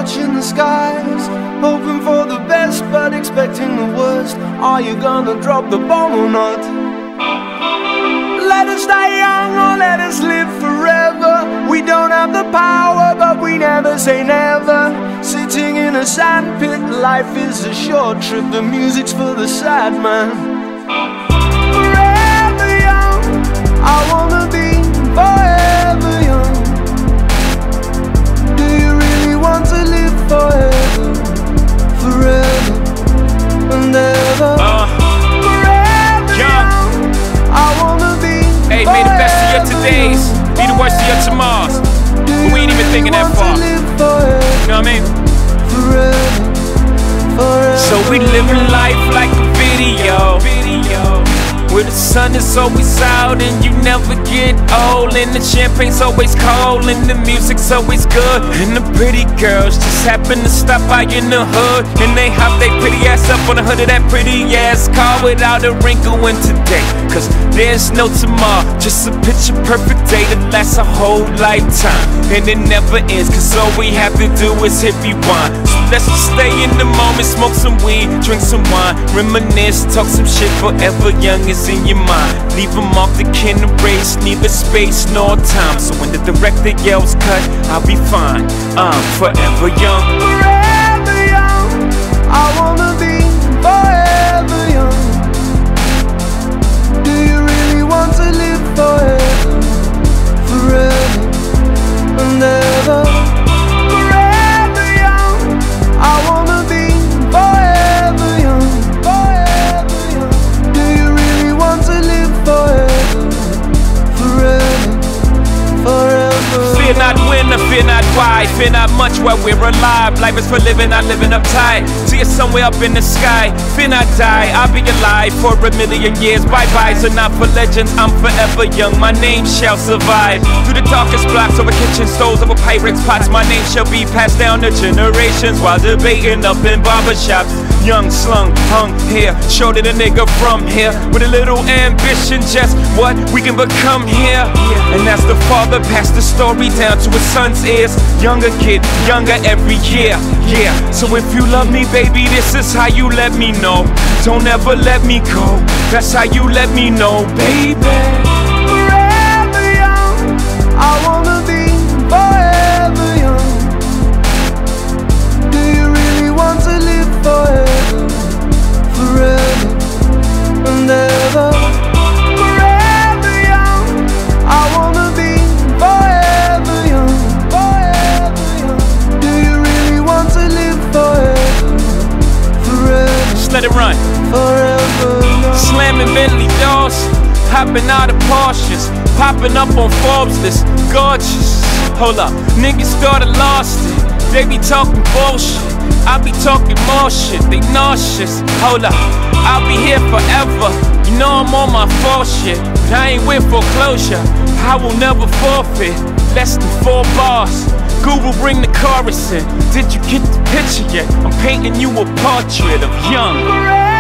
watching the skies, hoping for the best but expecting the worst. Are you gonna drop the bomb or not? Let us die young or let us live forever. We don't have the power but we never say never. Sitting in a sandpit, life is a short trip. The music's for the sad man. Forever young, I wanna be forever young. Do you really want to live forever? Forever and ever. Forever young, I wanna be. Hey, may the best of your todays be the worst of your tomorrows. But we ain't even thinking that far. You know what I mean? Forever, forever. So we living life like a video, where the sun is always out and you never get old, and the champagne's always cold and the music's always good, and the pretty girls just happen to stop by in the hood, and they hop they pretty ass up on the hood of that pretty ass car without a wrinkle in today. Cause there's no tomorrow, just a picture perfect day that lasts a whole lifetime, and it never ends, cause all we have to do is hit rewind. So let's just stay in the moment, smoke some weed, drink some wine, reminisce, talk some shit. Forever young is in your mind. Leave them off the can erase, neither space nor time. So when the director yells cut, I'll be fine. I'm forever young. Forever young, I wanna be forever young. Do you really want to live forever? Forever and ever. Forever young, I wanna be forever young. Forever young. Do you really want to live forever? Forever, forever. Fear not when or fear not why, fear not much while we're alive. Life is for living, not living uptight. See it somewhere up in the sky. Fear not die, I'll be alive for a million years. Bye-byes are not for legends, I'm forever young. My name shall survive. Through the darkest blocks, over kitchen stoves, over Pyrex pots, my name shall be passed down to generations while debating up in barbershops. Young, slung, hung here, showed it a nigga from here with a little ambition, just what we can become here. And as the father passed the story down to his son's ears, younger kid, younger every year. Yeah, so if you love me, baby, this is how you let me know. Don't ever let me go, that's how you let me know, baby. Forever young, I wanna be forever young. Do you really want to live forever? Forever and ever. Forever young, I wanna be forever young. Forever young. Do you really want to live forever? Forever. Just let it run. Forever young. Slamming Bentley doors, hopping out of Porsches, popping up on Forbes list, gorgeous. Hold up, niggas started lost it. They be talking bullshit, I be talking more shit. They nauseous. Hold up, I'll be here forever. You know I'm on my full shit, but I ain't with foreclosure. I will never forfeit less than 4 bars. Google, bring the chorus in. Did you get the picture yet? I'm painting you a portrait of young.